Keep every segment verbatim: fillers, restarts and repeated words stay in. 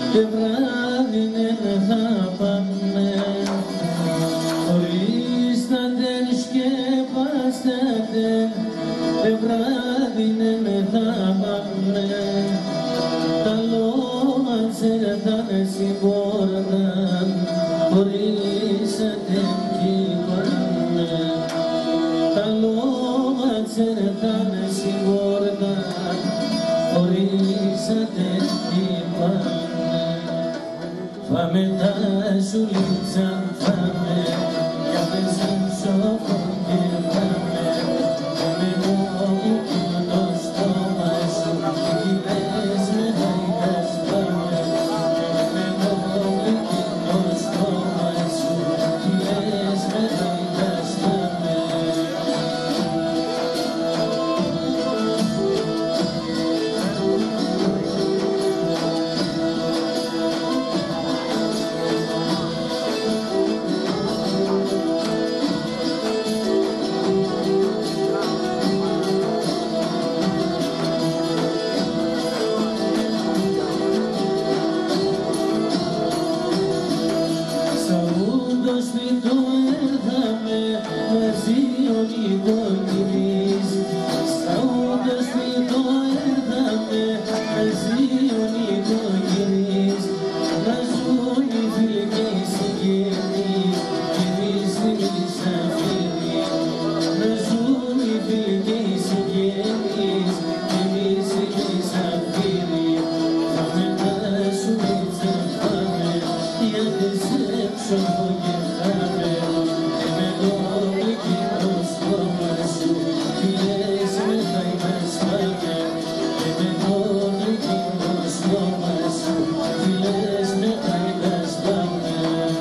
και βράδυ δεν θα πάμε, χωρίς να δεν σκεπαστάτε, και βράδυ δεν θα πάμε, τα λόγια τσέρταν συμπόρταν, χωρίς να δεν κυπάνε, τα λόγια τσέρταν συμπόρταν, χωρίς να δεν κυπάνε. Φάμε τα ζουλίτσα, φάμε, για πεζίνσο και φάμε, με μόνη και το στόμα σου, εκεί πες με χαϊδάς φάμε, με μόνη και το στόμα σου, εκεί πες με χαϊδάς φάμε. Σπίτι έρθαμε μαζί όλοι οι οικογενείς, στα ούτω σπίτι έρθαμε μαζί όλοι οι οικογενείς, να ζουν οι φίλοι και οι συγγενείς, κι εμείς εμείς αφήνει, να ζουν οι φίλοι και οι συγγενείς, κι εμείς εμείς αφήνει. Φάμε τα σουλίτσα, φάμε, για τις έξω και φάμε, και με το γλυκό στόμα σου, φιλές με χαϊδάς φάμε, και με το γλυκό στόμα σου, φιλές με χαϊδάς φάμε.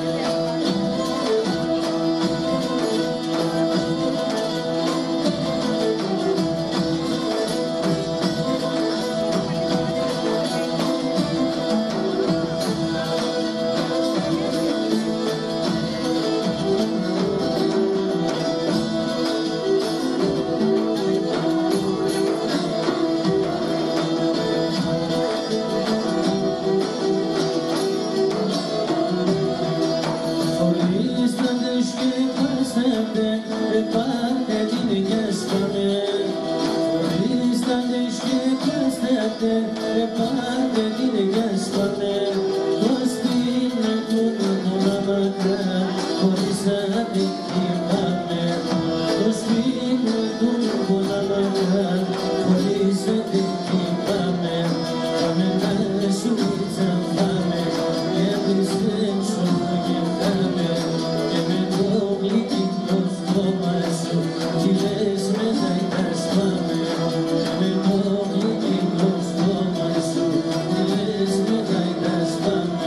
Χωρίς να δεν σκεπαστάτε, πάρτε την και σπάμε, χωρίς να δεν σκεπαστάτε, πάρτε την και σπάμε, το σπίτι του μόνο μακρά, χωρίς να την κοιμάμε, το σπίτι του μόνο μακρά, χωρίς να την κοιμάμε. Φάμε τα σουλίτσα, φάμε, και επιστρέψω και φάμε, και με το γλυκό στόμα σου, φιλές με χαϊδάς φάμε, και με το γλυκό στόμα σου, φιλές με χαϊδάς φάμε.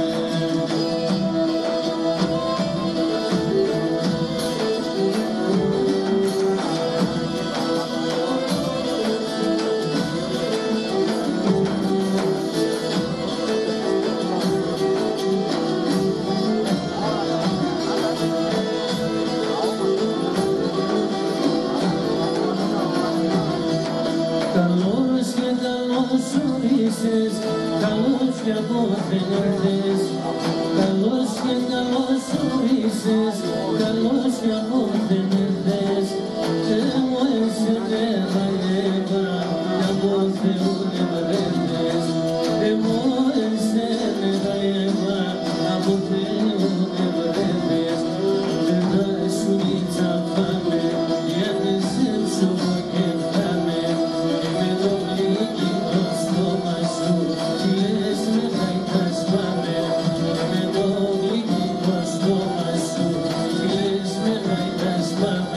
Καλώς και καλώς ορίσες, καλώς και από δεν ήρθες, καλώς και καλώς ορίσες, καλώς και από δεν ήρθες, και μου έσαι πέρα έβα, κι από Θεού δεν βρέθες, και μου έσαι πέρα έβα, από Θεού δεν βρέθες, και τα σουλίτσα φάμε, για τις έξω και φάμε, και με το γλυκό στόμα σου, φιλές με χαϊδάς φάμε, και με το γλυκό στόμα σου, φιλές με χαϊδάς φάμε.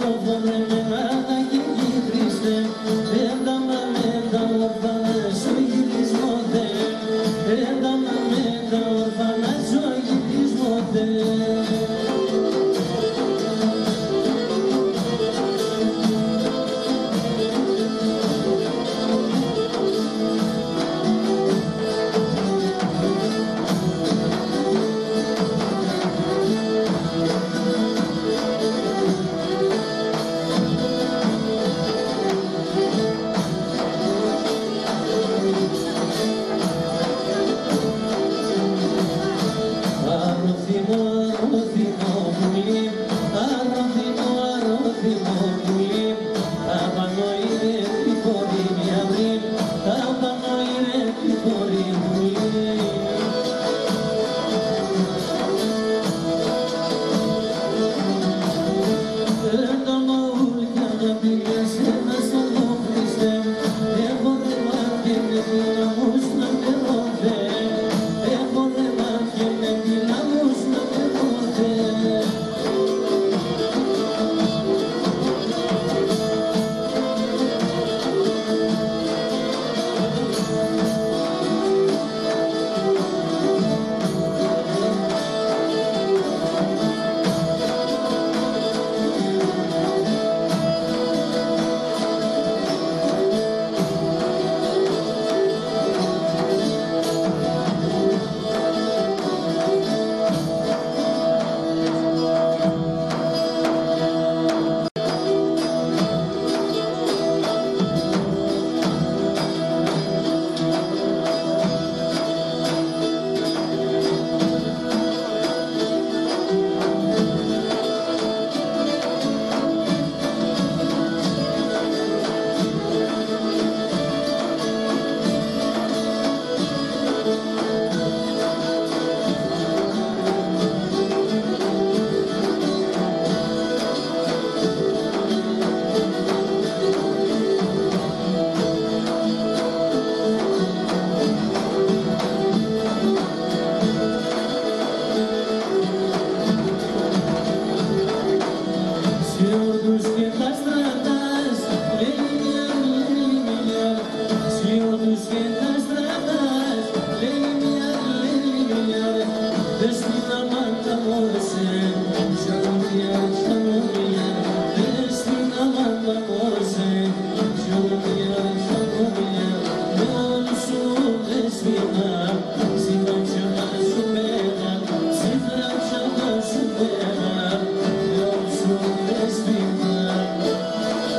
Despina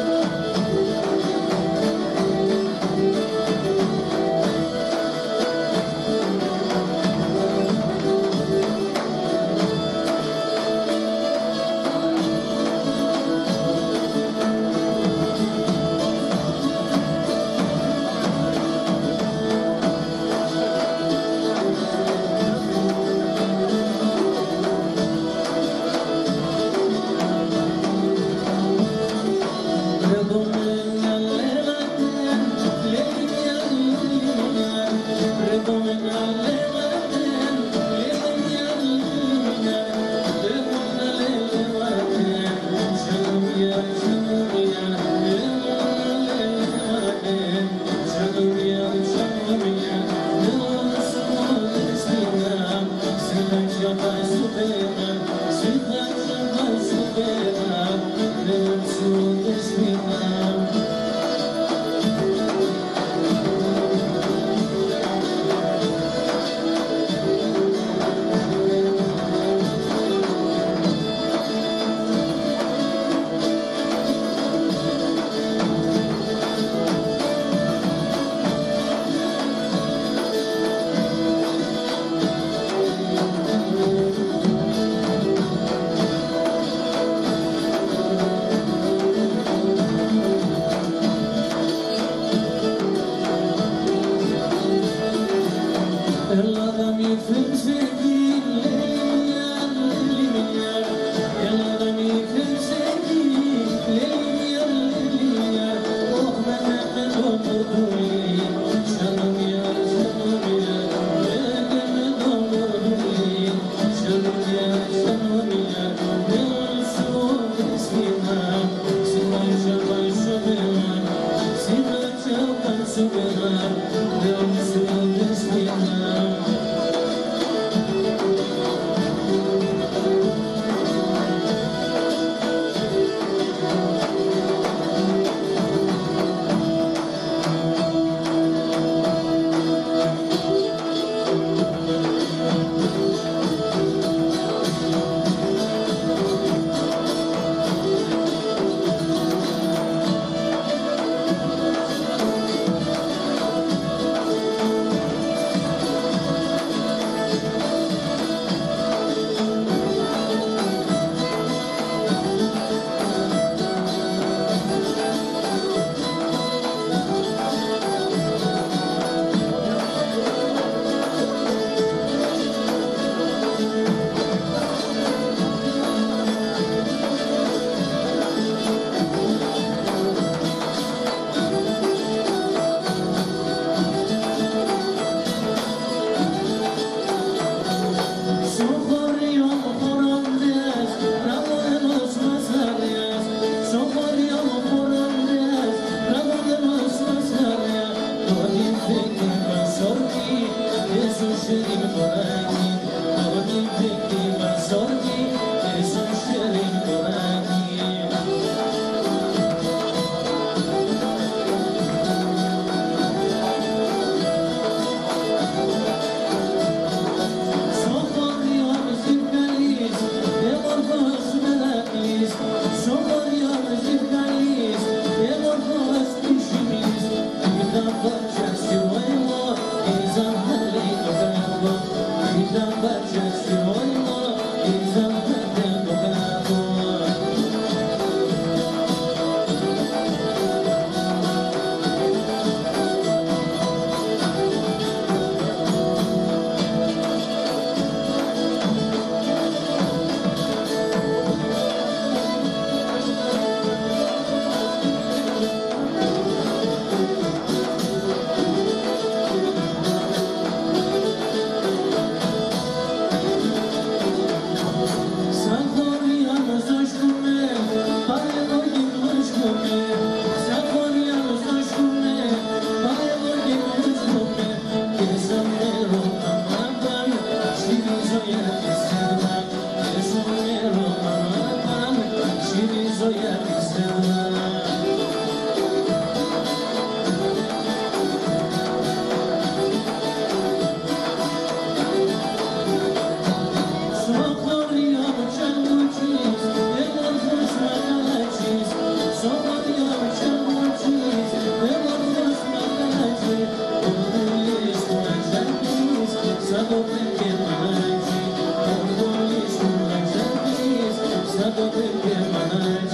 ζωή ξανά. Στο χωριό μου κι αν μου τσις, εμόρφος μ' αγαλάτζεις. Στο χωριό μου κι αν μου τσις, εμόρφος μ' αγαλάτζεις. Ορμούλης μου αγζαλτής, σαν το πέντε μανάτζι. Ορμούλης μου αγζαλτής, σαν το πέντε μανάτζι.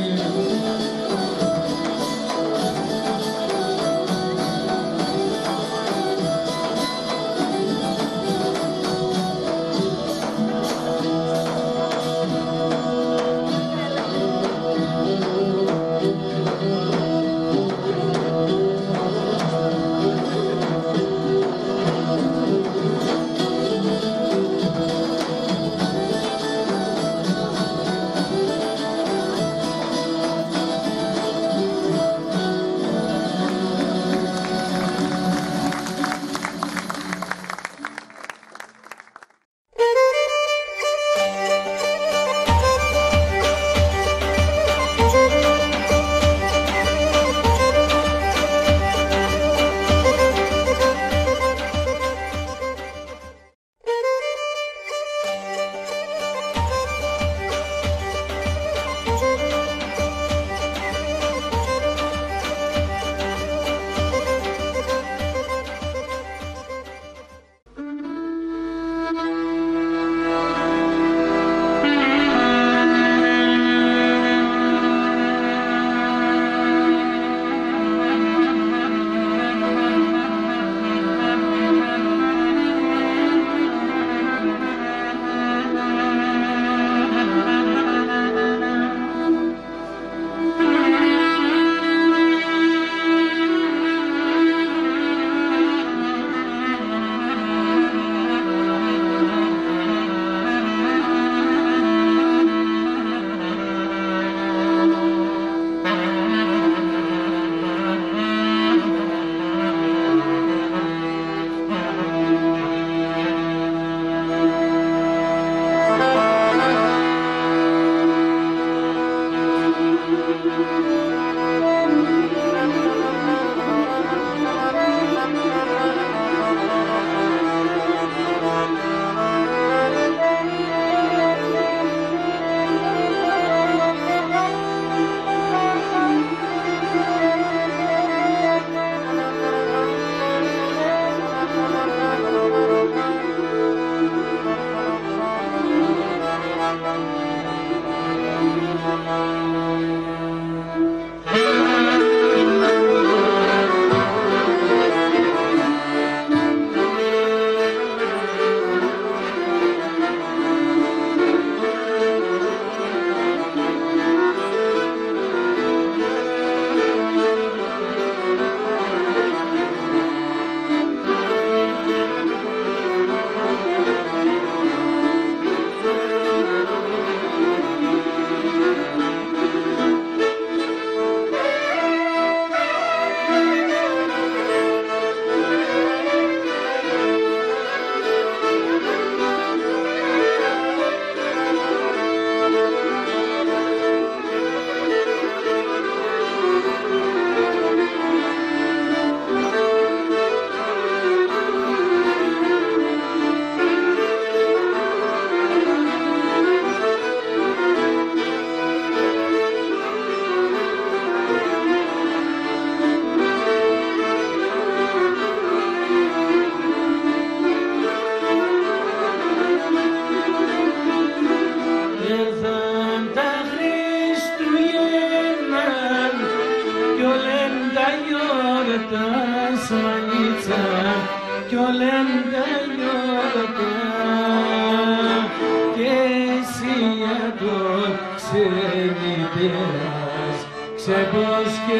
Ξέπος και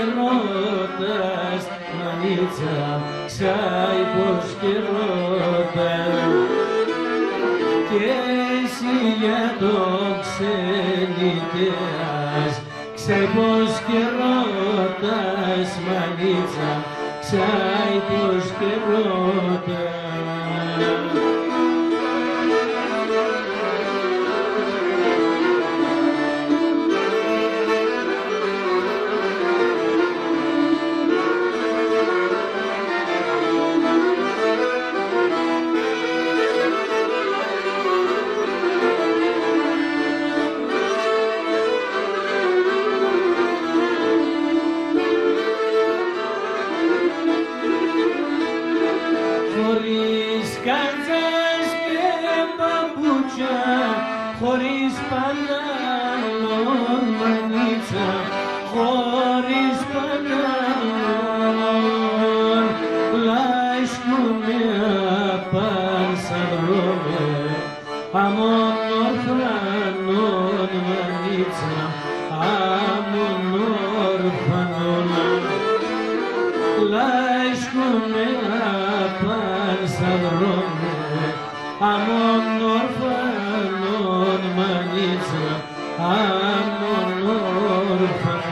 ρώτας, μανίτσα, ξάιπος και ρώτας. Και εσύ για το ξενιτέας, ξέπος και ρώτας, μανίτσα, ξάιπος και ρώτας. αμον ορφανόν μανίτσα, αμον ορφανόν. Λάισκουνε απάν στα δρόμια, αμον ορφανόν μανίτσα, αμον ορφανόν.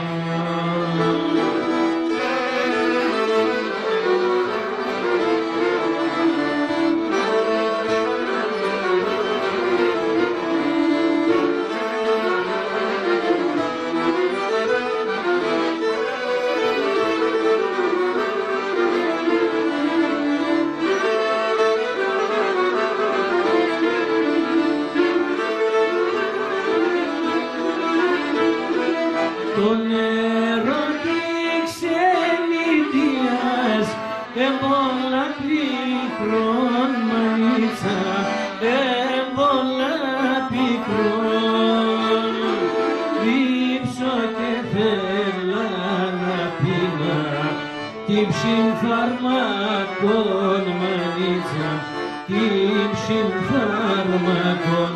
Το νερό της ξενιτίας εμπόλα πικρόν μανίτσα, εμπόλα πικρόν. Δίψω και θέλα να πίνα τύψην φαρμακόν μανίτσα, τύψην φαρμακόν.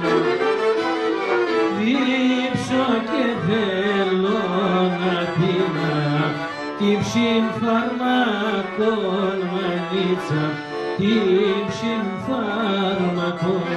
Δίψω και θέλω να πίνα τύψην φαρμακόν μανίτσα, τύψην φαρμακόν.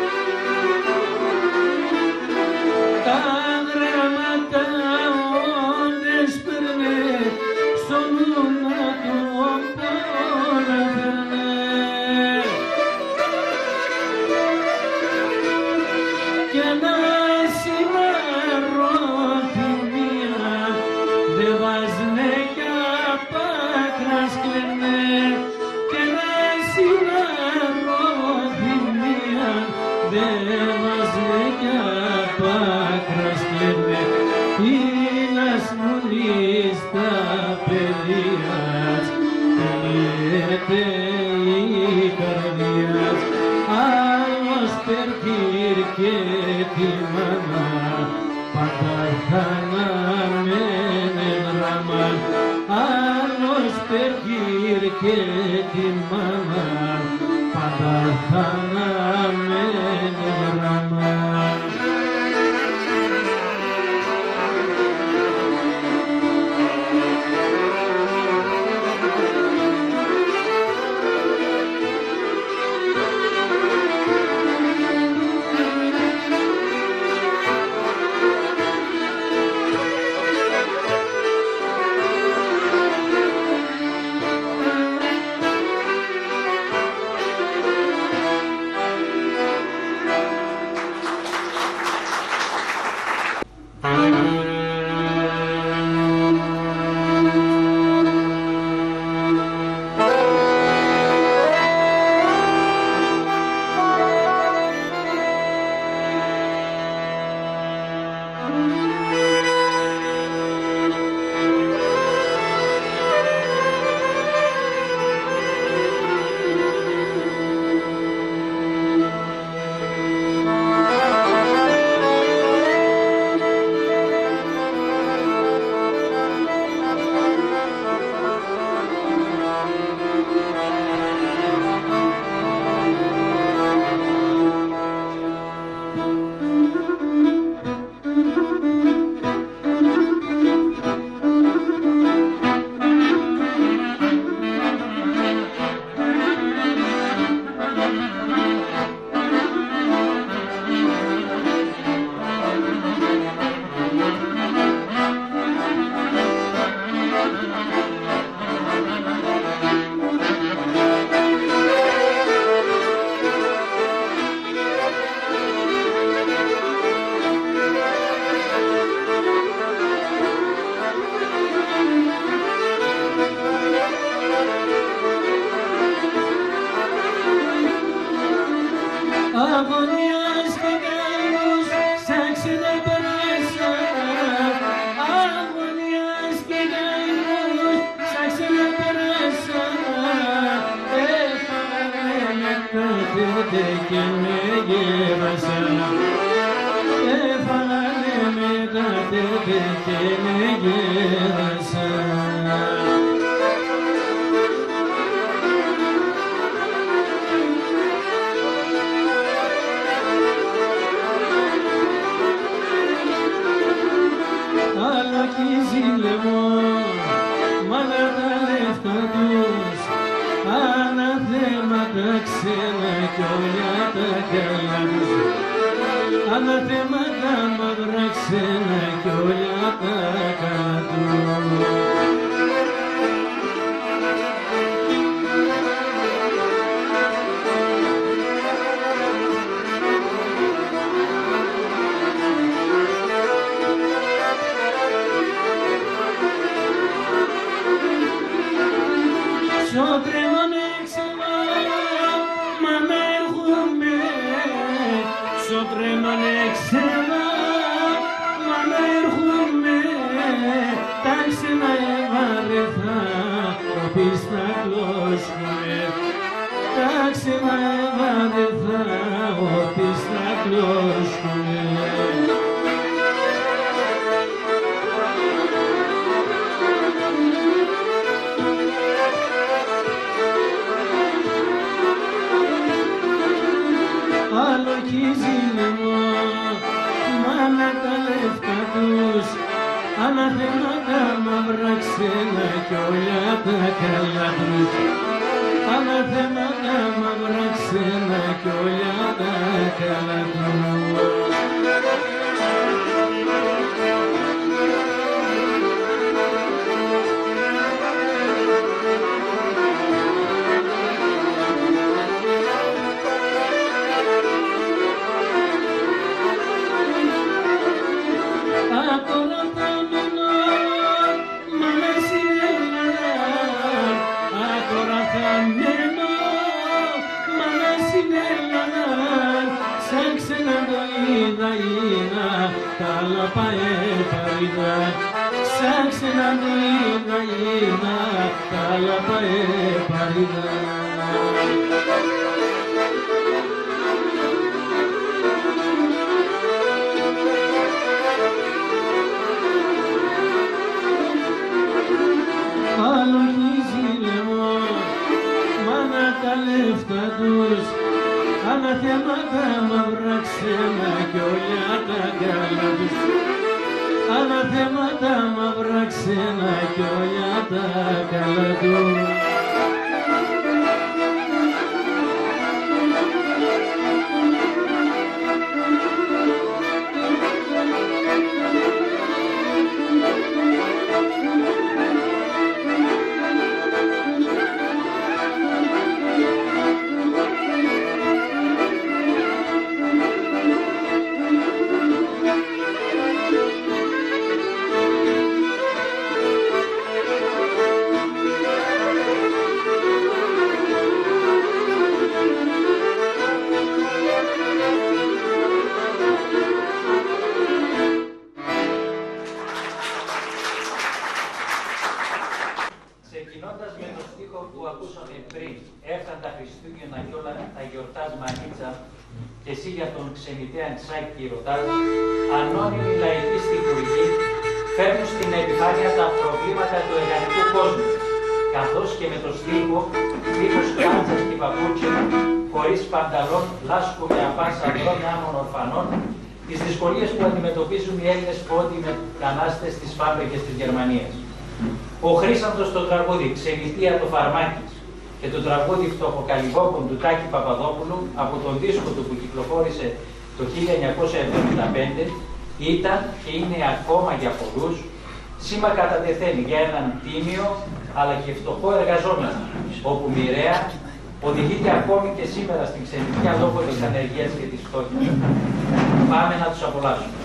Τα γράμματα χάνεται η καρδιά, άλλος περκύρκε τη μάνα, πάντα χάναμε δράμα, άλλος περκύρκε τη μάνα, πάντα χάναμε δράμα. Και με γεύασα, έφαγανε με τα τέπε και με γεύασα. Άλλο κι ζηλεύω, μάνα τα λεφτά τους, αναθέματα ξένα κι όλα τα καλά τους, αναθέματα μαύρα ξένα κι όλα τα καλά τους. Σ' τρέμανε ξεμά, μα να έρχομαι, σ' τρέμανε ξεμά, μα να έρχομαι, τα ξένα εβαρεθά, ο πίστακλος με, τα ξένα εβαρεθά, ο πίστακλος με. Άλλο κι ζηλεύω, μάνα τα λεφτά τους, αναθέματα μαύρα ξένα κι όλα τα καλά τους, αναθέματα μαύρα ξένα κι όλα τα καλά τους. Καλά πάει παρίδα, σαν ξένα το είδα είδα, καλά πάει παρίδα. είδα. Τα λεφτά τους αναθέματα μαύρα ξένα κι όλια τα καλά τους. Αναθέματα μαύρα ξένα κι όλια τα καλά τους. Ξεκινώντας με το στίχο που ακούσαμε πριν, έφταν τα Χριστούγεννα κι όλα τα γιορτάς Μανίτσα, και εσύ για τον ξενιτέα Τσάκη ρωτάς, ανώνυμοι λαϊκοί στιχουργοί φέρνουν στην επιφάνεια τα προβλήματα του εργατικού κόσμου, καθώς και με το στίχο, δίχως κάλτσας και παπούτσια, χωρίς πανταλόν, λάσκου με απάς ανδρών άμων ορφανών, τις δυσκολίες που αντιμετωπίζουν οι Έλληνες πόντιοι μετανάστες στις φάμπρικες της Γερμανίας. Ο Χρήσαντος το τραγούδι «Ξενιτεία το φαρμάκης» και το τραγούδι «Φτωχοκαλυβόκον» του Τάκη Παπαδόπουλου από τον δίσκο του που κυκλοφόρησε το χίλια εννιακόσια εβδομήντα πέντε ήταν και είναι ακόμα για πολλούς σήμα κατά τεθέν για έναν τίμιο αλλά και φτωχό εργαζόμενο, όπου μοιραία οδηγείται ακόμη και σήμερα στην ξενιτεία λόγω της ανεργίας και της φτώχειας. Πάμε να τους απολαύσουμε.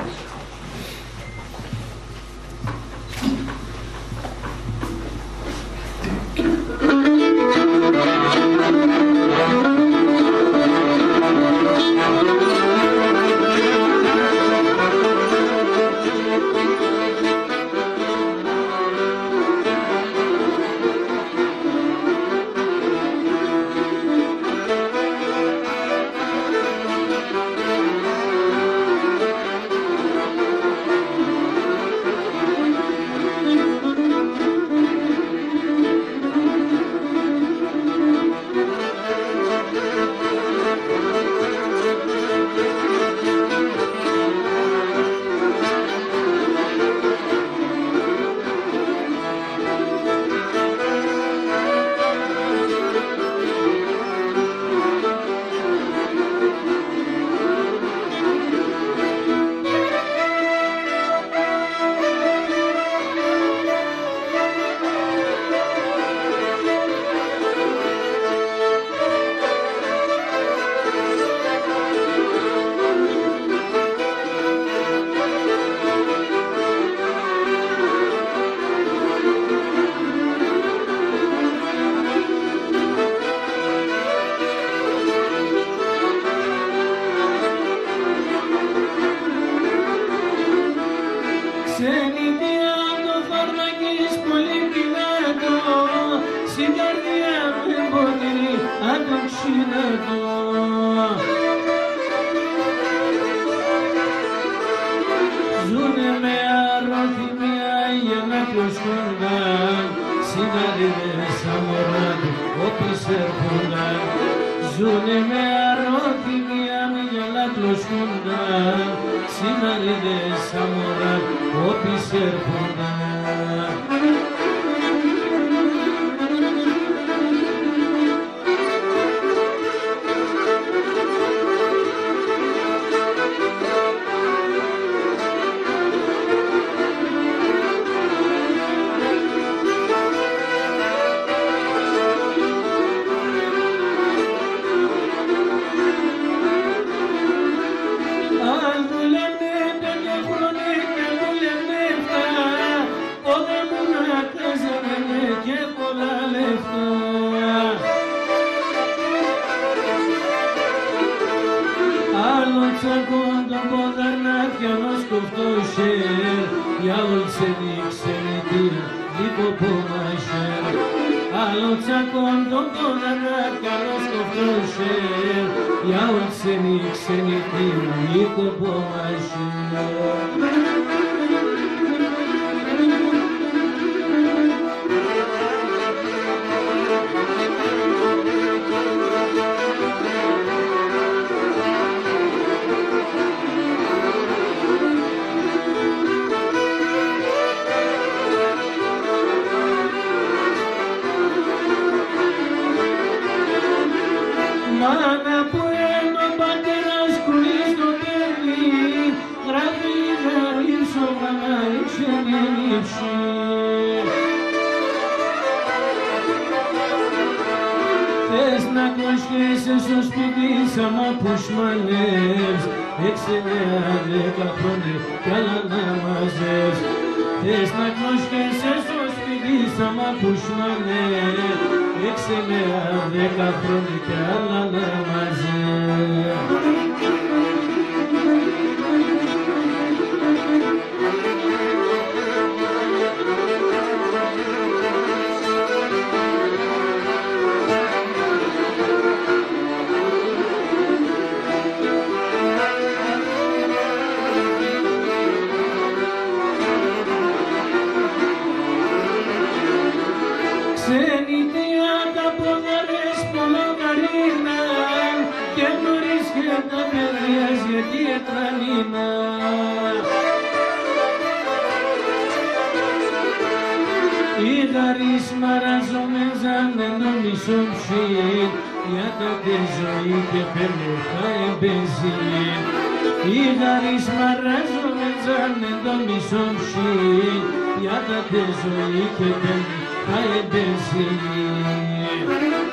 Ζουνε με αρρώθυμια μυαλάτλος χούνταν, συναρίδες αμορά, όπις έρχονταν. το τσακόν το πόδαρα καλώς κοφτώσε για ο ξένη ξένη την οικοπόμασε. Μάνα που είναι ο πατέρας κουνείς το παιδί, γράφει να ρίξω γραμμάρι ξενέληψη. Θες να κοσκέσαι στο σπίτι σαν μα που σμαλεύς, έξι νέα δέκα χρόνια κι άλλα να μαζεύς. Θες να κοσκέσαι στο σπίτι σαν μα που σμαλεύς, έξι νέα δέκα χρόνια κι άλλα να μαζεύς. Ξενιτία τα ποδαρές πολλοκαρίναν και νωρίς και τα παιδείας γιατί ετρανίνα. Οι γαρείς μαραζομέζαν ενώ μισό ψήν για τα τε ζωή και πέμεχα εμπεζήν. Οι γαρείς μαραζομέζαν ενώ μισό ψήν για τα τε ζωή και πέμεχα Ai benzinho.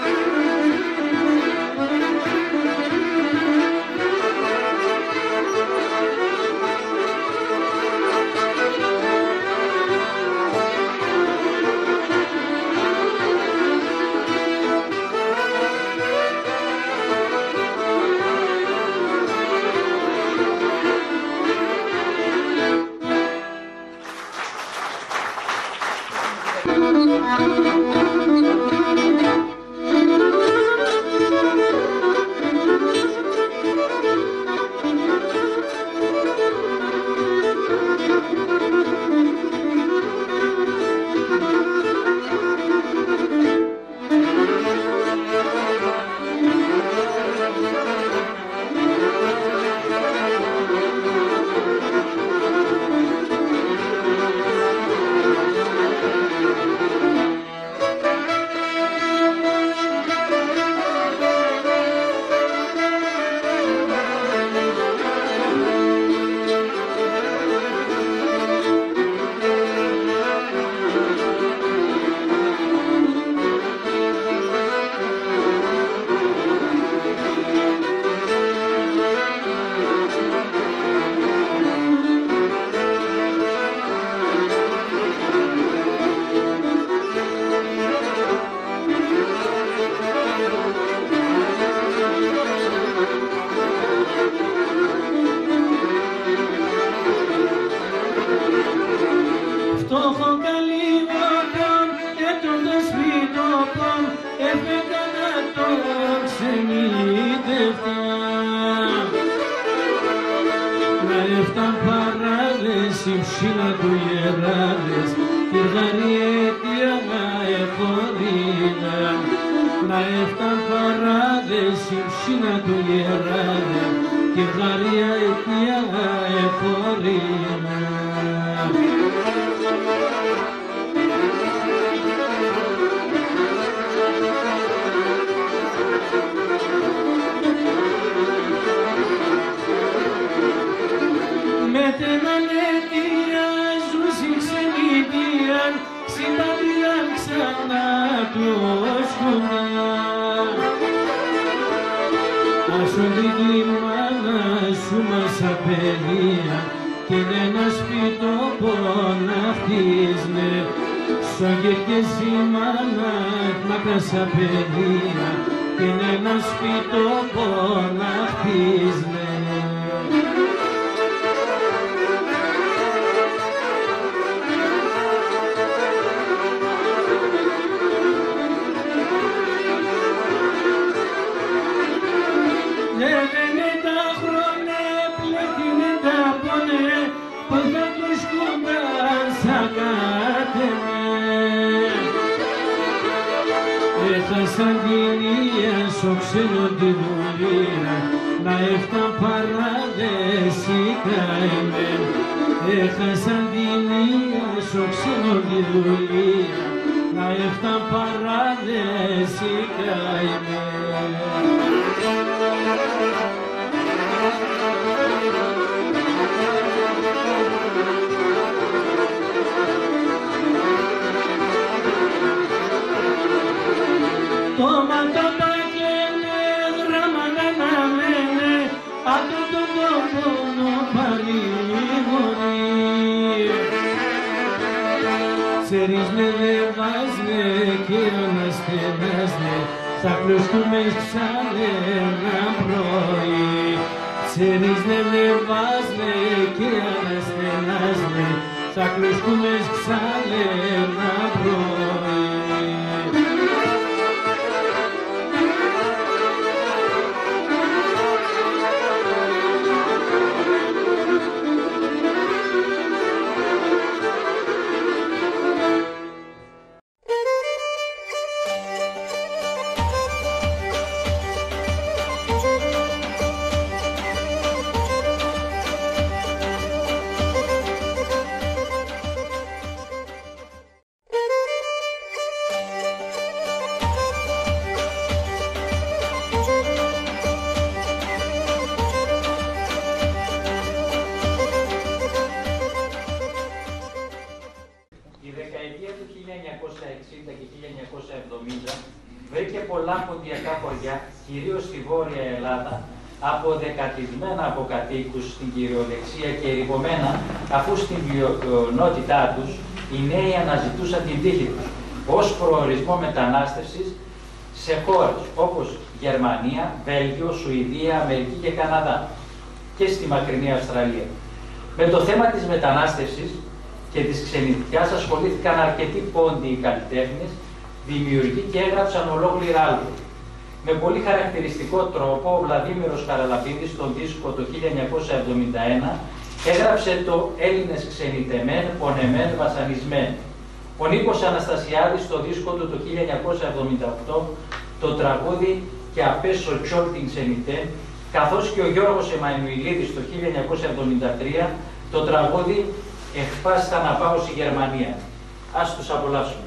Φτώχο καλύβωτον και τον το σπίτοκον έφεγα να το ξενίδευτα. Να έφταν παράδες οι ψήνα του γεράδες τη γαριέτια να εφορίνα. Να έφταν παράδες οι ψήνα του γεράδες τη γαριέτια να εφορίνα. Με τεμανέτια ζούσι ξενιτίαν, συμπατίαν ξανά του σκουνά. Άσον τη μάνα σου μας απελία και ένα σπίτο να χτίσνε. Σόγε και εσύ μάνα μακρά σαν παιδεία και ένα σπίτο να χτίσνε. Έχασαν την ία στο ξένο τη δουλεία, να έφταν παράδεση καημέν. Έχασαν την ία στο ξένο τη δουλεία, να έφταν παράδεση καημέν. Το ματοπακένε γράμματα να μένε, από τον τόπο παρηγορεί. Ξέρεις με δε βάζνε και αναστενάζνε, θα κλωστούμε ξανά ένα πρωί. Ξέρεις με δε βάζνε και αναστενάζνε, θα κλωστούμε ξανά ένα πρωί. Βρήκε πολλά ποντιακά χωριά, κυρίως στη Βόρεια Ελλάδα, αποδεκατισμένα από κατοίκους στην κυριολεξία και ερημωμένα, αφού στην πλειονότητά τους οι νέοι αναζητούσαν την τύχη τους ως προορισμό μετανάστευσης σε χώρες όπως Γερμανία, Βέλγιο, Σουηδία, Αμερική και Καναδά και στη μακρινή Αυστραλία. Με το θέμα της μετανάστευσης και της ξενιτιάς ασχολήθηκαν αρκετοί πόντιοι καλλιτέχνες, δημιουργοί και έγραψαν ολόκληρα άλμπομ. Με πολύ χαρακτηριστικό τρόπο, ο Βλαδίμηρος Χαραλαμπίδης στον δίσκο το χίλια εννιακόσια εβδομήντα ένα έγραψε το «Έλληνες ξενιτεμέν, πονεμέν, βασανισμέν». Ο Νίκος Αναστασιάδης στο δίσκο του το χίλια εννιακόσια εβδομήντα οκτώ το τραγούδι «Και απέσω τσόλ την ξενιτέ», καθώς και ο Γιώργος Εμμανουηλίδης το χίλια εννιακόσια εβδομήντα τρία το τραγούδι «Εχπάστα να πάω στη Γερμανία». Ας τους απολαύσουμε.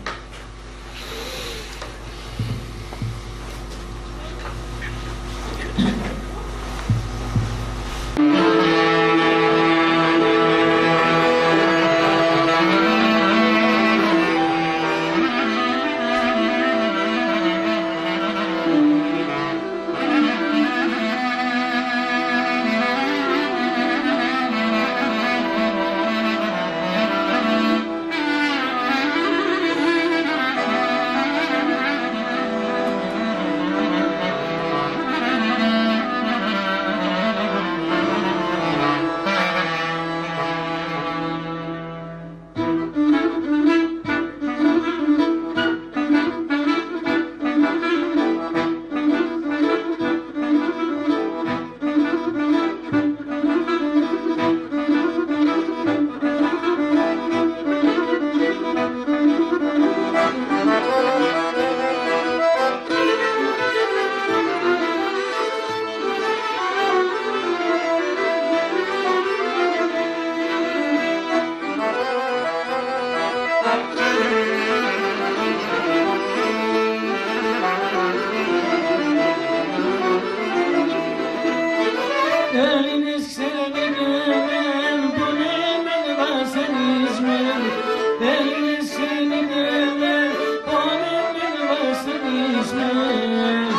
Έλληνες ξενιτεμέν, πονεμέν, βασανισμέν. Έλληνες ξενιτεμέν, πονεμέν, βασανισμέν.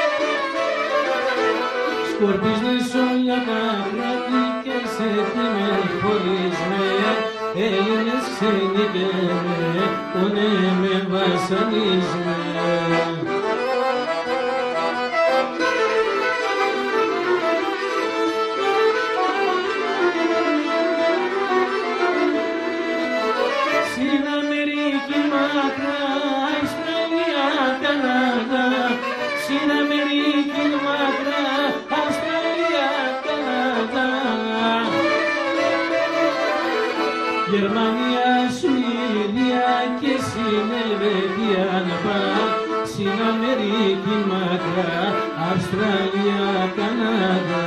Σκορπίσνες όλα τα κράτη και σε τιμές χωρισμέν. Έλληνες ξενιτεμέν, πονεμέν, βασανισμέν. Στην Αμερική μακρά, Αυστραλία, Καναδά. Στην Αμερική μακρά, Αυστραλία, Καναδά. Γερμανία, Σουηδία και στην Ελβετία να πάω. Στην Αμερική Αυστραλία, Καναδά.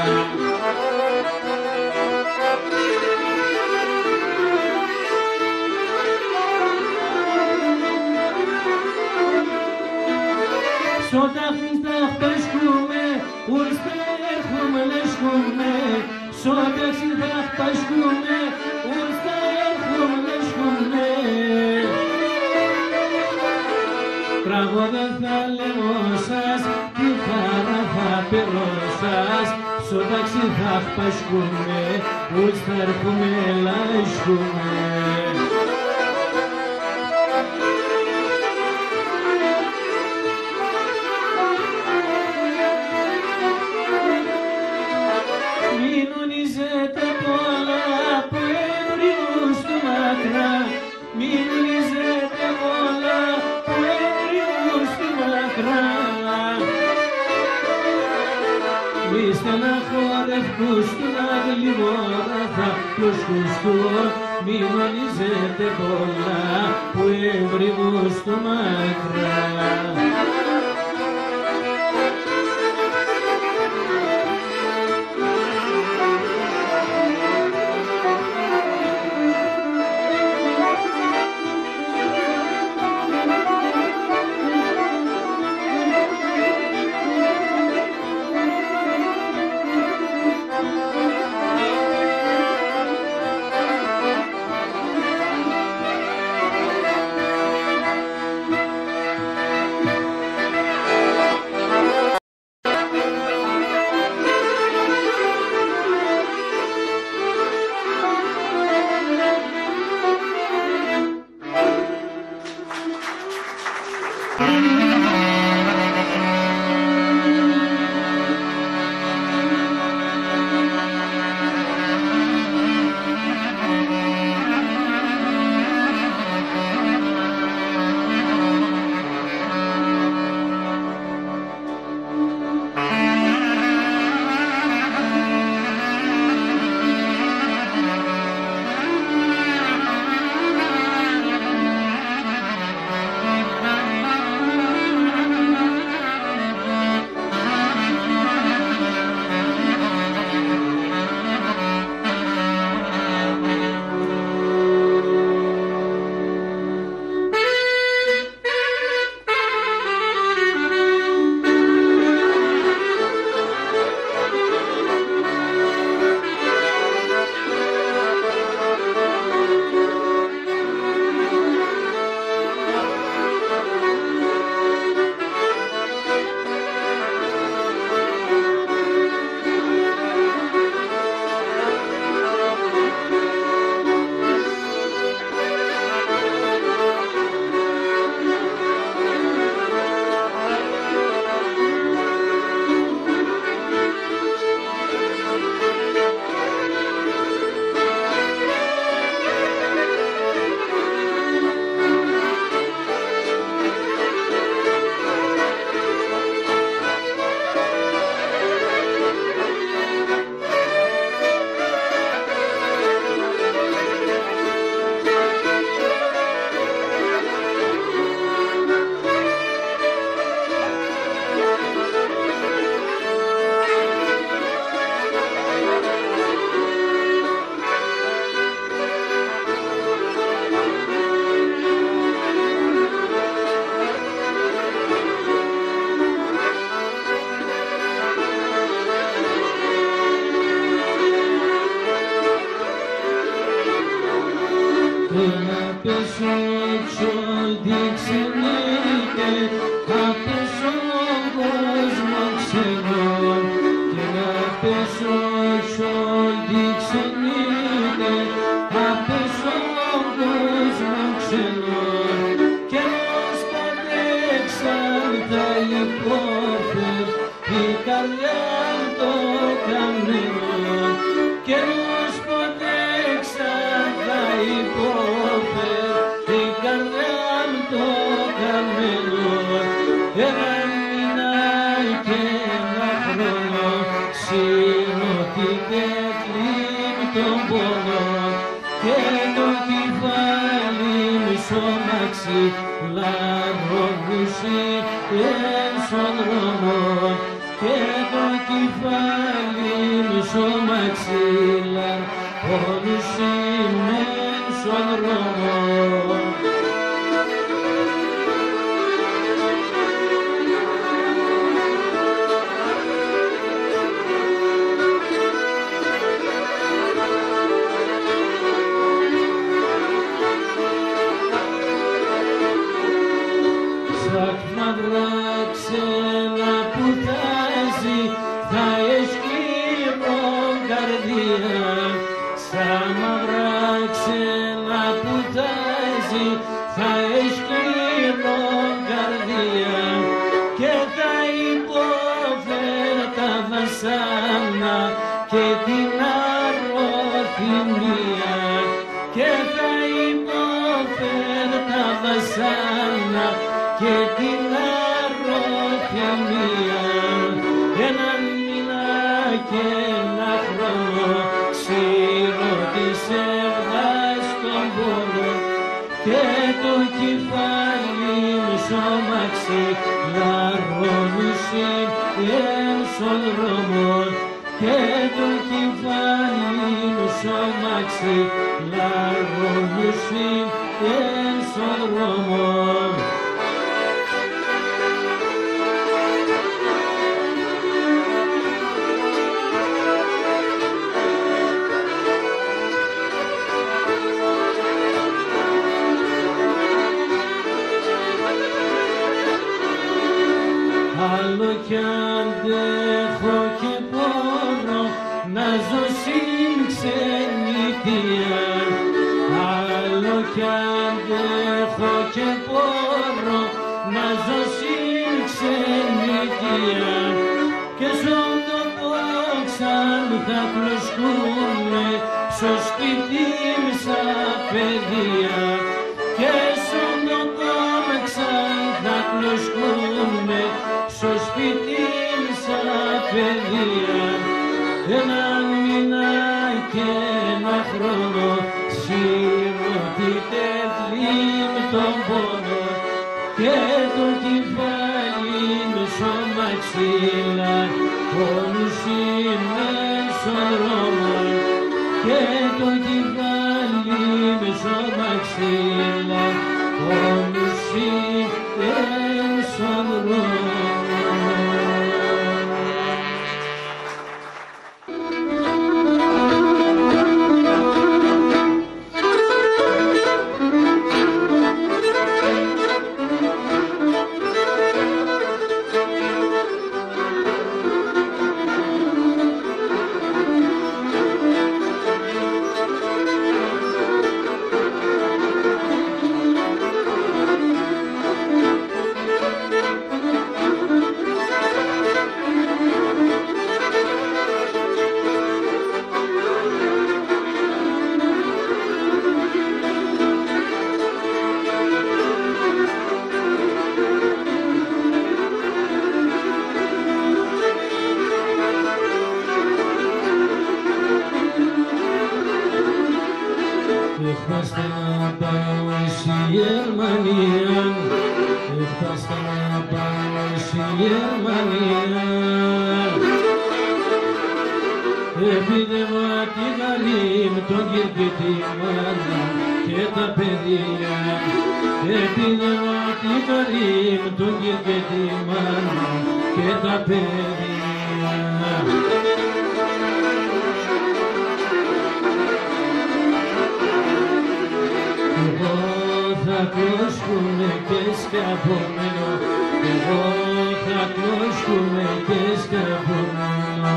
Στο ταχτάχ πασκούμε, ουρστέρχουμε λεσχούμε. Στο ταχτάχ πασκούμε, ουρστέρχουμε λεσχούμε. Τραγώδια θα λέω σας, τη χαρά θα περώ σας. Στο ταχτάχ πασκούμε, ουρστέρχουμε λεσχούμε. Στην άλλη ώρα θα προσκουστώ, μην ονίζετε πολλά που έβριγω στο μακρά. Λαρρόγουση εν στον δρόμο και το κεφάλι μισό μαξίλα όλους είναι στον δρόμο. Ξένα που τάζει θα εσκύμω καρδία, σαν μαυρά ξένα που τάζει θα εσκύμω καρδία και τα υπόφερα τα βασάνα και την αρωθυμία και τα υπόφερα τα βασάνα και την αρωθυμία. Έναν μήνα και ένα χρόνο ξύρω της έβγας τον πόνο και το κεφάλι μου σώμαξε λαρώνουσε εν στον δρόμο και το κεφάλι μου σώμαξε λαρώνουσε εν στον δρόμο. Άλλο κι αντέχω και μπορώ να ζω στην ξενιτεία. Άλλο κι αντέχω και μπορώ να ζω στην ξενιτεία και στον τόπο ξαν θα πλουσκούνε στο σπίτι μου σαν παιδεία και στον τόπο ξαν θα πλουσκούνε στο σπίτι σαν παιδεία. Έναν μήνα και ένα χρόνο σιρωτείτε πλήν τον πόνο και το κεφάλι με σώμα ξύλα όλους είναι στον δρόμο και το κεφάλι με σώμα ξύλα όλους είναι στον δρόμο. Έφτασα να πάω στη Γερμανία, έφτασα να πάω στη Γερμανία. Επίδευα τη γαρή με τον Κυρ και τη μάνα και τα παιδιά. Επίδευα τη γαρή με τον Κυρ και τη μάνα και τα παιδιά. Εγώ θα κλώσκουμε και σκαπωμένο, εγώ θα κλώσκουμε και σκαπωμένο.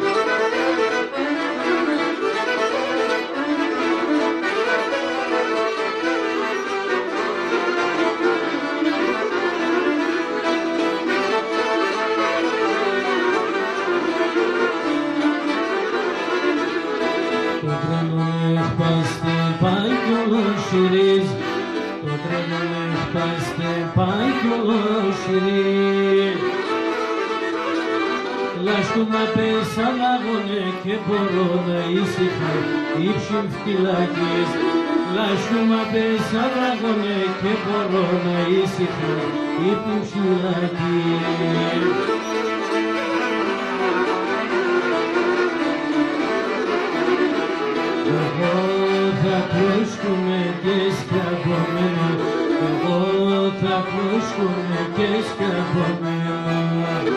Το τρένο έχει πάει στην Πάγγελο Σιρίζ, το τρένο έχει πάει στην Πάγγελο Σιρίζ. Λάσκουμα πέσα λάγωνε και μπορώ να ήσυχα ύψιν φυλακής. Λάσκουμα πέσα λάγωνε και μπορώ να ήσυχα ύψιν φυλακής. σκουρνικές και απομένα.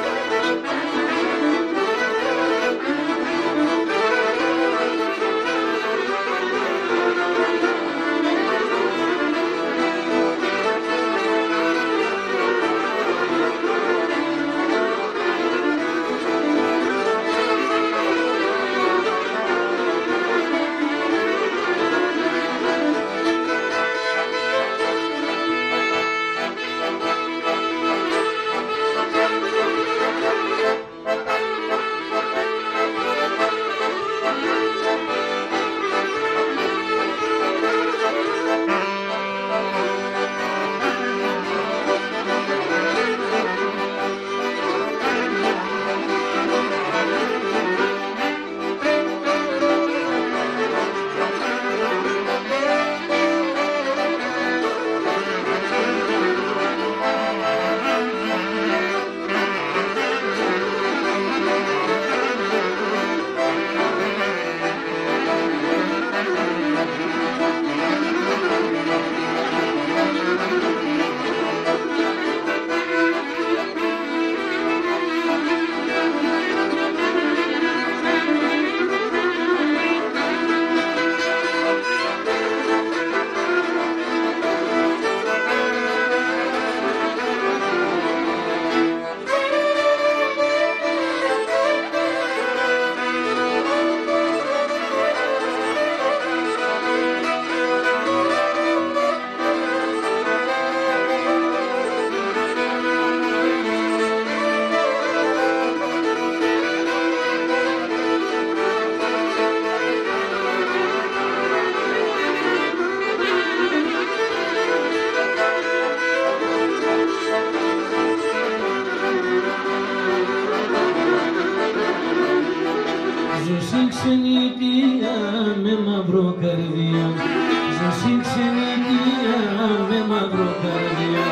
Ξενιτία με μαύρο καρδιά, ζωσή ξενιτία με μαύρο καρδιά,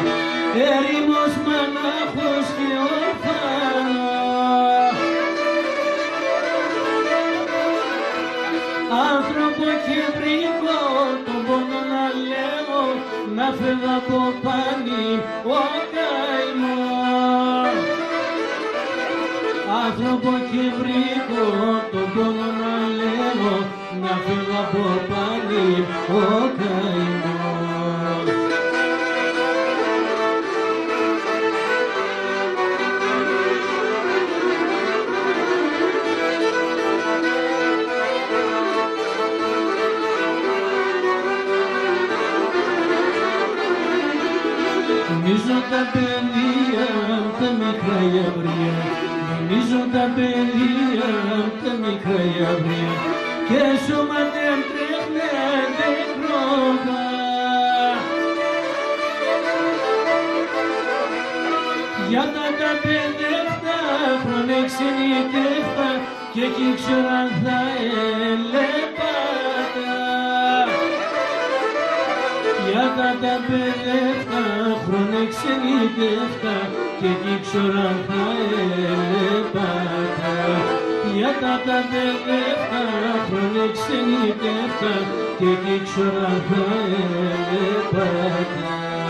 έρημος μονάχος και ορφανά. Άνθρωπο και βρήκω τον πόνο να λέω, να φεύγω από πάνι ο καημός. Άνθρωπο και βρήκω τον πόνο να λέω, να φύγω από πάλι ο καημός. Νομίζω τα παιδεία τα μικρά η αυρία, νομίζω τα παιδεία τα μικρά η αυρία, και σώμα δεν τρέχνεται κρόβα. Για τα τα παιδεύτα χρόνια ξενιτεύτα, και εκεί ξέρω αν θα ελεπάτα. Για τα τα παιδεύτα χρόνια ξενιτεύτα, και εκεί ξέρω αν θα ελεπάτα. Για τα τα παιδεύτα χρόνια ξενιτεύτα, και εκεί ξέρω αν θα ελεπάτα.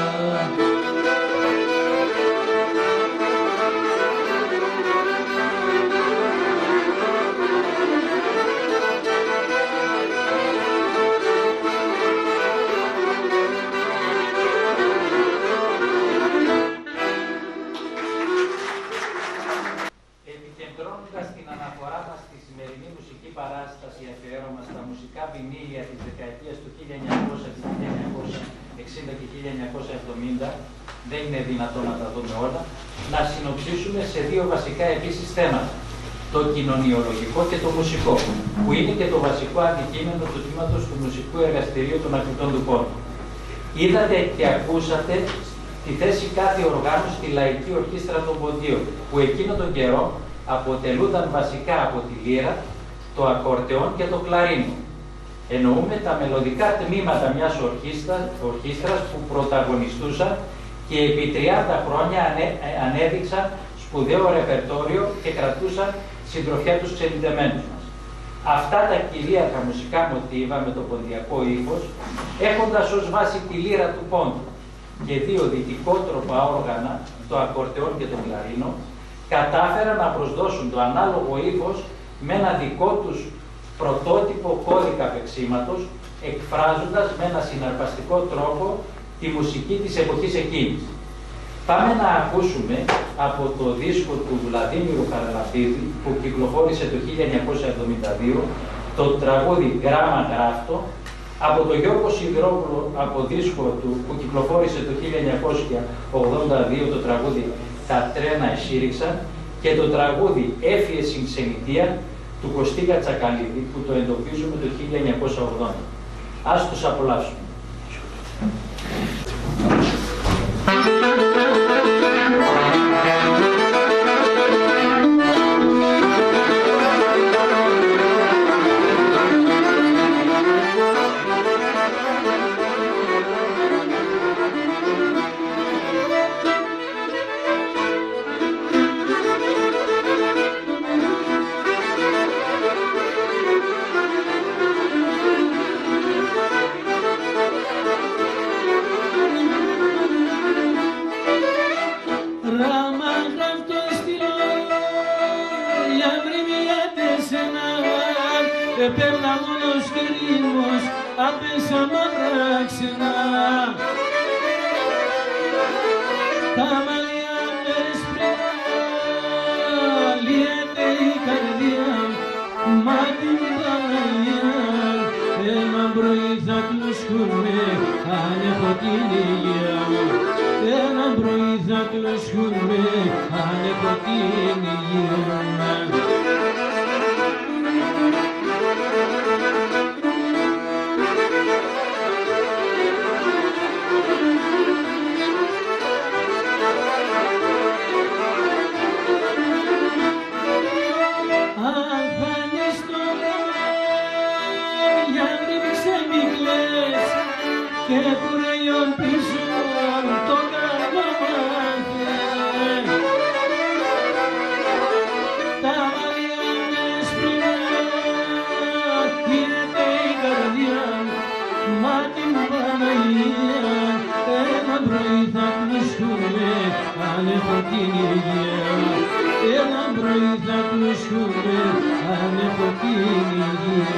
Επικεντρώνοντας την αναφορά μας στη σημερινή μουσική παράσταση αφιέρωμα στα μουσικά βινίλια της δεκαετίας του χίλια εννιακόσια εξήντα και χίλια εννιακόσια εβδομήντα, δεν είναι δυνατόν να τα δούμε όλα, να συνοψίσουμε σε δύο βασικά επίσης θέματα. Το κοινωνιολογικό και το μουσικό, που είναι και το βασικό αντικείμενο του τμήματος του μουσικού εργαστηρίου των Αθλητών του Πόντου. Είδατε και ακούσατε τη θέση κάθε οργάνου στη Λαϊκή Ορχήστρα των Ποντίων, που εκείνο τον καιρό αποτελούνταν βασικά από τη λύρα, το ακορτεόν και το κλαρίνο. Εννοούμε τα μελωδικά τμήματα μιας ορχήστρας, ορχήστρας που πρωταγωνιστούσαν και επί τριάντα χρόνια ανέ, ανέδειξαν σπουδαίο ρεπερτόριο και κρατούσαν συντροφιά τους ξενιτεμένους μας. Αυτά τα κυρίαρχα μουσικά μοτίβα με το ποντιακό ύφος, έχοντας ως βάση τη λύρα του πόντου, και δύο δυτικότροπα όργανα, το ακορτεόν και το κλαρίνο, κατάφεραν να προσδώσουν το ανάλογο ύφος με ένα δικό τους πρωτότυπο κώδικα παίξηματος, εκφράζοντας με ένα συναρπαστικό τρόπο τη μουσική της εποχής εκείνης. Πάμε να ακούσουμε από το δίσκο του Βλαδίμηρου Χαραλαμπίδη, που κυκλοφόρησε το χίλια εννιακόσια εβδομήντα δύο, το τραγούδι «Γράμμα γράφτο», από τον Γιώργο Σιδηρόπουλο, από δίσκο του που κυκλοφόρησε το χίλια εννιακόσια ογδόντα δύο, το τραγούδι «Τα τρένα εσύριξαν», και το τραγούδι «Έφυε Συνξενητία» του Κωστή Κατσακαλίδη, που το εντοπίζουμε το χίλια εννιακόσια ογδόντα. Ας τους απολαύσουμε. Έπαιρνα μόνος και ρήμος, άπεσα μαύρα ξενά. Τα μαλλιά με σπρένα, λιέται η καρδιά, μα την Παναγία. Ένα πρωί θα κλωσκούμε, αν έχω την υγεία μου. Ένα πρωί θα κλωσκούμε, αν έχω την υγεία μου. Και κουρελιόν πίσω το καρδομάτι. Τα μαλλιά με σπρινά, γίνεται η καρδιά, μα την Παναγία. Ένα πρωί θα κλωσκούμε, αν έχω την υγεία. Ένα πρωί θα κλωσκούμε, αν έχω την υγεία.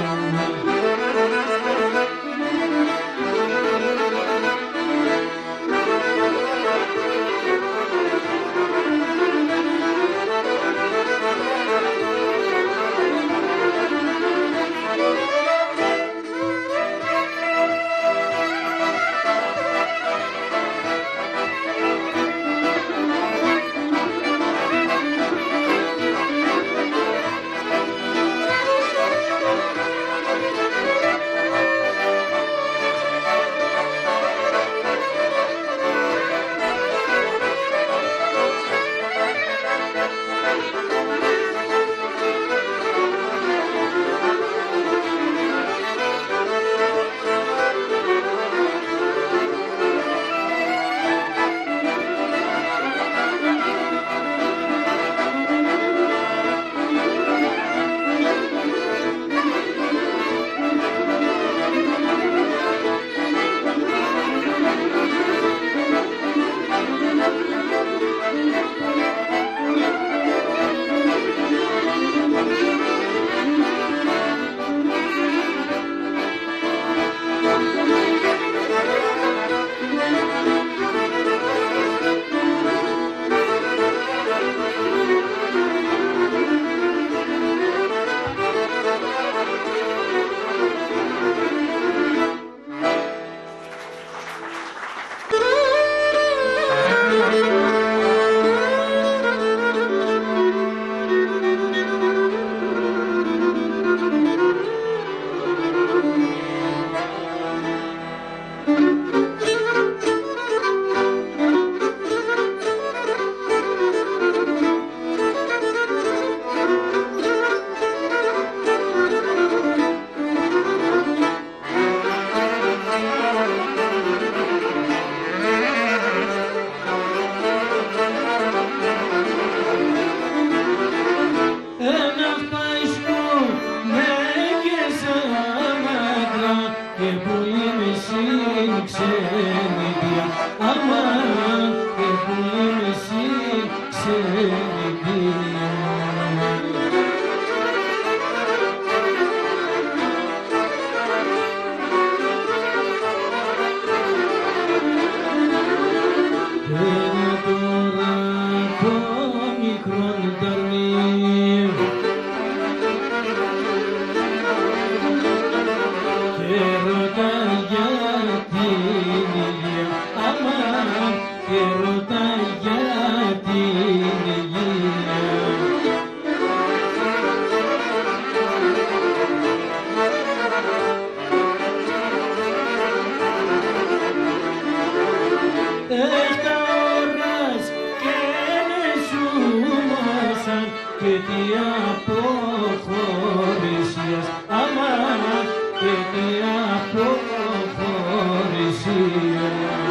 ξενιτία. Είναι τώρα το μικρό ταρνί και ρωτά για την υγεία, αμάν, και ρωτά για την υγεία. Έχτα ώρας και νεσού μάσαν και τι αποχωρησίας, αμάν, και τι αποχωρησίας.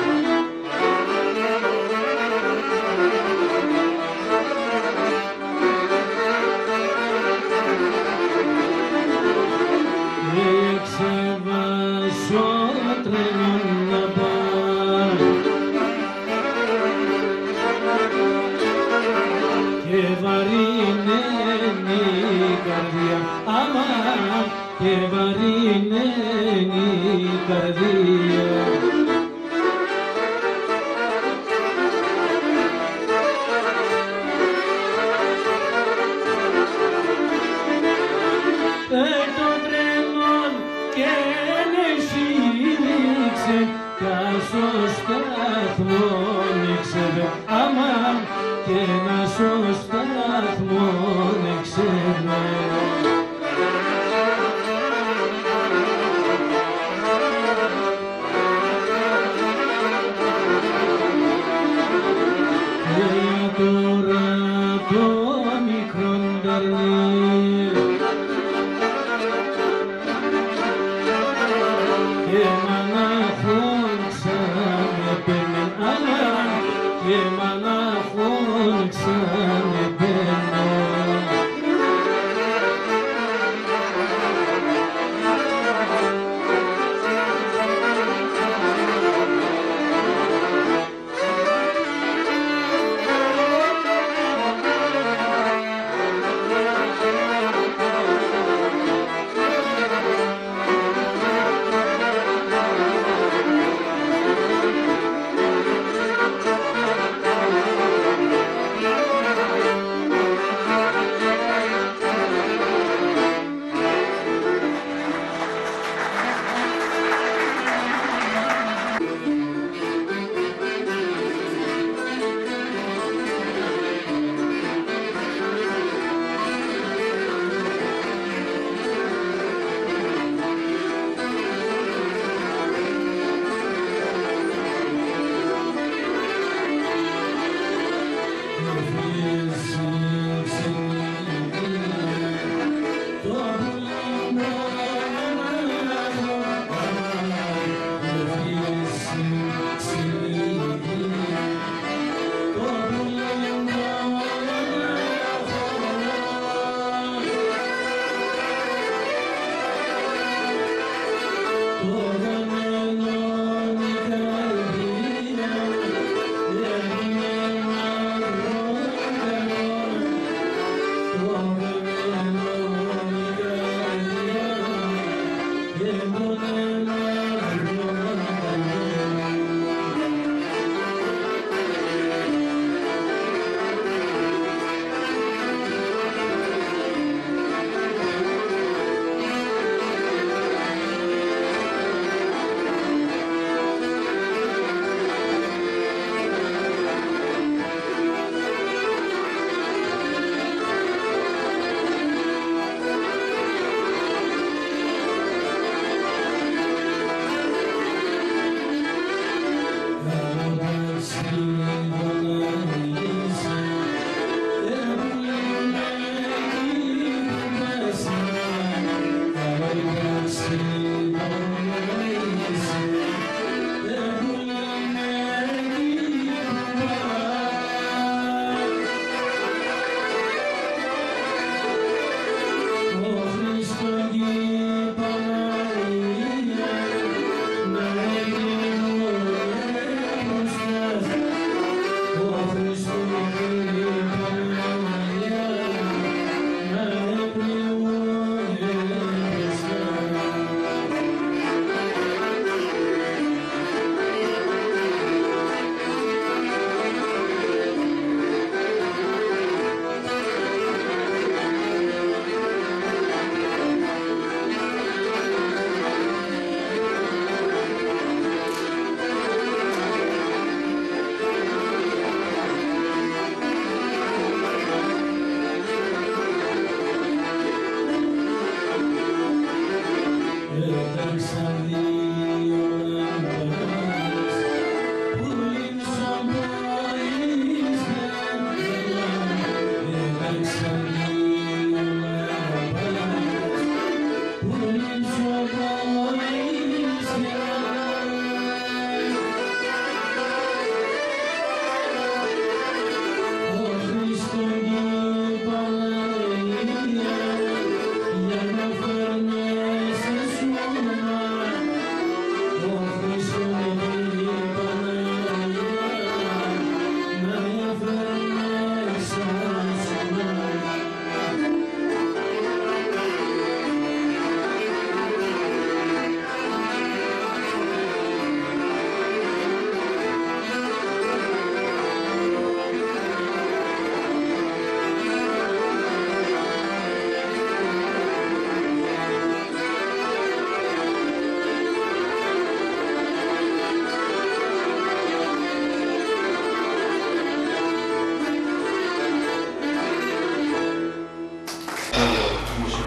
Εξεβάσω τρένο να πάω και βαρύνει η καρδιά, αμάν, και βαρύνει η καρδιά. Το τρένον και νεσίληξε κα στο σταθμό νεξεύε, αμάν, και να στο σταθμό νεξεύε. Και τώρα το μικρό ταρνί και μονάχον ξανεπαίρνει, αμάν, και μονάχον ξανεπαίρνει.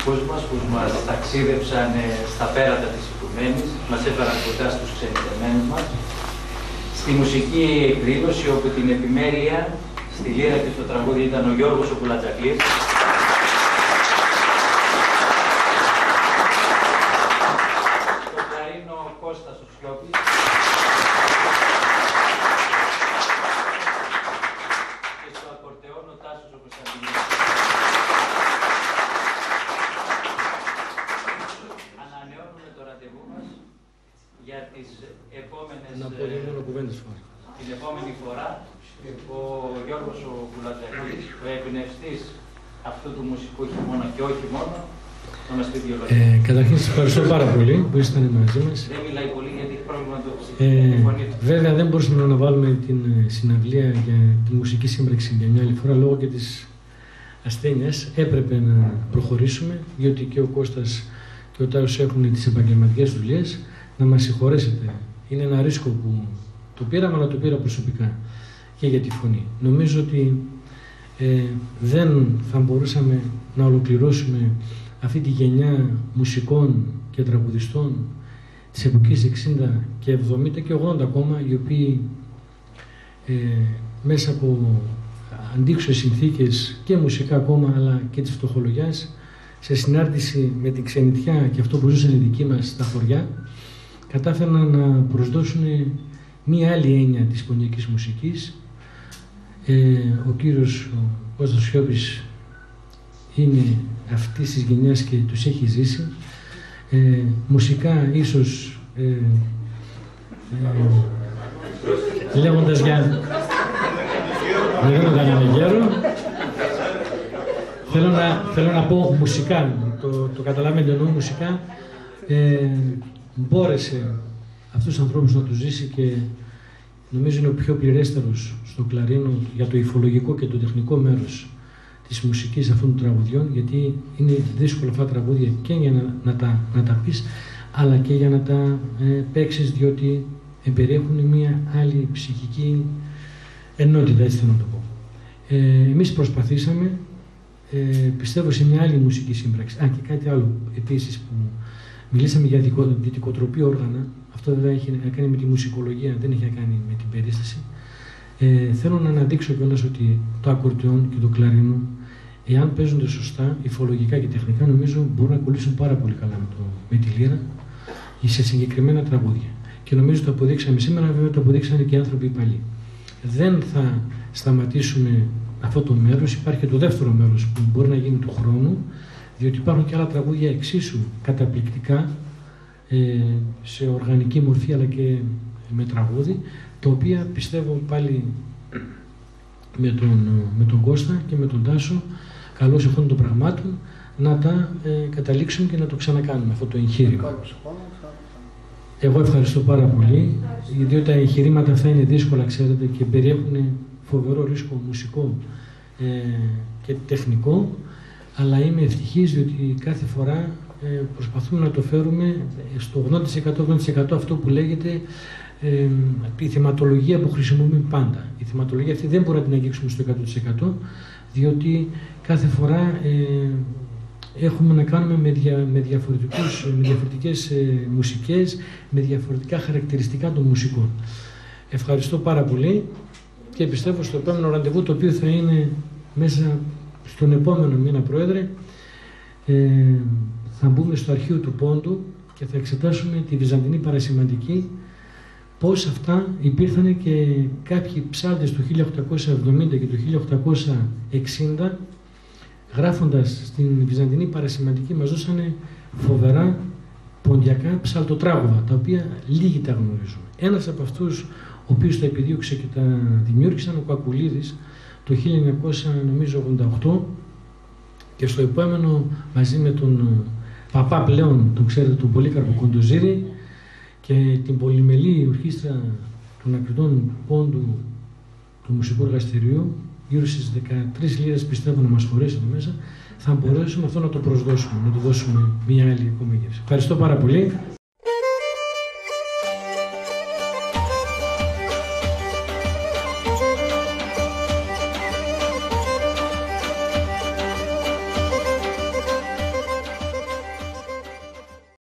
μουσικούς μας που μας ταξίδεψαν στα πέρατα της Οικουμένης, μας έφεραν κοντά στους ξενιτεμένους μας. Στη μουσική εκδήλωση όπου την επιμέρεια στη λύρα και στο τραγούδι ήταν ο Γιώργος ο Κουλατζακλής. Στο κλαρίνο ο Κώστας ο Σιώπης. Και στο ακορτεόν ο Τάσος ο Κωνσταντινίδης. Ανανεώνουμε το ραντεβού μας για τις επόμενες... Να πω λίγο μόνο κουβέντες φορά. Την επόμενη φορά, ο Γιώργος ο Κουλατζακλής, ο εμπνευστής αυτού του μουσικού χειμώνα και όχι μόνο, θα μας πει δύο λόγια. Ε, καταρχήν σας ευχαριστώ πάρα πολύ που ήσασταν μαζί μας. Δεν μιλάει πολύ γιατί έχει πρόβλημα το Ε, φωνή του. βέβαια δεν μπορούσαμε να αναβάλουμε την συναυλία για τη μουσική σύμπραξη για μια άλλη φορά λόγω και της ασθένειας. Έπρεπε να προχωρήσουμε, διότι και ο Κώστας και ο Τάσος έχουν τις επαγγελματικές δουλειές. Να μας συγχωρέσετε. Είναι ένα ρίσκο που το πήραμε, αλλά το πήρα προσωπικά και για τη φωνή. Νομίζω ότι ε, δεν θα μπορούσαμε να ολοκληρώσουμε αυτή τη γενιά μουσικών και τραγουδιστών της εποχής εξήντα και εβδομήντα και ογδόντα ακόμα, οι οποίοι ε, μέσα από αντίξωες συνθήκες και μουσικά ακόμα, αλλά και της φτωχολογιάς, σε συνάρτηση με την ξενιτιά και αυτό που ζούσαν οι δικοί μας στα χωριά, κατάφεραν να προσδώσουν μία άλλη έννοια της πονιακής μουσικής. Ε, ο κύριος ο Κώστας Σιώπης είναι αυτής της γενιάς και τους έχει ζήσει. Ε, μουσικά ίσως ε, ε, λέγοντας για δεν το κάναμε γέρο, θέλω να, θέλω να πω μουσικά, το, το καταλάβετε εννοώ μουσικά, ε, μπόρεσε αυτούς τους ανθρώπους να τους ζήσει και νομίζω είναι ο πιο πληρέστερος στο κλαρίνο για το υφολογικό και το τεχνικό μέρος της μουσικής αυτών των τραγουδιών, γιατί είναι δύσκολα αυτά τα τραγούδια και για να, να, τα, να τα πεις, αλλά και για να τα ε, παίξεις, διότι περιέχουν μια άλλη ψυχική ενότητα, έτσι θέλω να το πω. Ε, εμείς προσπαθήσαμε, ε, πιστεύω, σε μια άλλη μουσική σύμπραξη. Α, και κάτι άλλο επίσης που μιλήσαμε για δυτικοτροπή όργανα. Αυτό βέβαια έχει να κάνει με τη μουσικολογία, δεν έχει να κάνει με την περίσταση. Ε, θέλω να αναδείξω κιόλας ότι το ακορντεόν και το κλαρίνο, εάν παίζονται σωστά, υφολογικά και τεχνικά, νομίζω μπορούν να κολλήσουν πάρα πολύ καλά με, το, με τη λύρα ή σε συγκεκριμένα τραγούδια. Και νομίζω το αποδείξαμε σήμερα, βέβαια το αποδείξανε και οι άνθρωποι υπαλλοί. Δεν θα σταματήσουμε αυτό το μέρος, υπάρχει και το δεύτερο μέρος που μπορεί να γίνει του χρόνου, διότι υπάρχουν και άλλα τραγούδια εξίσου καταπληκτικά, ε, σε οργανική μορφή αλλά και με τραγούδι, τα οποία πιστεύω πάλι με τον, με τον Κώστα και με τον Τάσο, καλώς εχόντων των πραγμάτων, να τα ε, καταλήξουμε και να το ξανακάνουμε αυτό το εγχείρημα. Εγώ ευχαριστώ πάρα πολύ, διότι τα εγχειρήματα αυτά είναι δύσκολα, ξέρετε, και περιέχουν φοβερό ρίσκο μουσικό ε, και τεχνικό, αλλά είμαι ευτυχής διότι κάθε φορά ε, προσπαθούμε να το φέρουμε στο ογδόντα τοις εκατό, ογδόντα τοις εκατό αυτό που λέγεται ε, η θεματολογία που χρησιμοποιούμε πάντα. Η θεματολογία αυτή δεν μπορούμε να την αγγίξουμε στο εκατό τοις εκατό, διότι κάθε φορά ε, έχουμε να κάνουμε με, δια, με, διαφορετικούς, με διαφορετικές ε, μουσικές, με διαφορετικά χαρακτηριστικά των μουσικών. Ευχαριστώ πάρα πολύ και πιστεύω στο επόμενο ραντεβού, το οποίο θα είναι μέσα στον επόμενο μήνα, Πρόεδρε, ε, θα μπούμε στο αρχείο του Πόντου και θα εξετάσουμε τη Βυζαντινή παρασημαντική, πώς αυτά υπήρχαν και κάποιοι ψάλτες του χίλια οκτακόσια εβδομήντα και του χίλια οκτακόσια εξήντα, γράφοντας στην Βυζαντινή παρασημαντική, μας δώσανε φοβερά ποντιακά ψαλτοτράγουδα, τα οποία λίγοι τα γνωρίζουν. Ένας από αυτούς, ο οποίος τα επιδίωξε και τα δημιούργησαν, ο Κακουλίδης, το χίλια εννιακόσια ογδόντα οκτώ, και στο επόμενο μαζί με τον παπά πλέον, τον ξέρετε, τον Πολύκαρπο Κοντοζήρη, και την πολυμελή ορχήστρα των ακριτών Πόντου του Μουσικού Εργαστηρίου, γύρω στις δεκατρείς λίρες πιστεύω να μας χωρέσει εδώ μέσα, θα μπορέσουμε αυτό να το προσδώσουμε, να του δώσουμε μία άλλη ακόμα γεύση. Ευχαριστώ πάρα πολύ.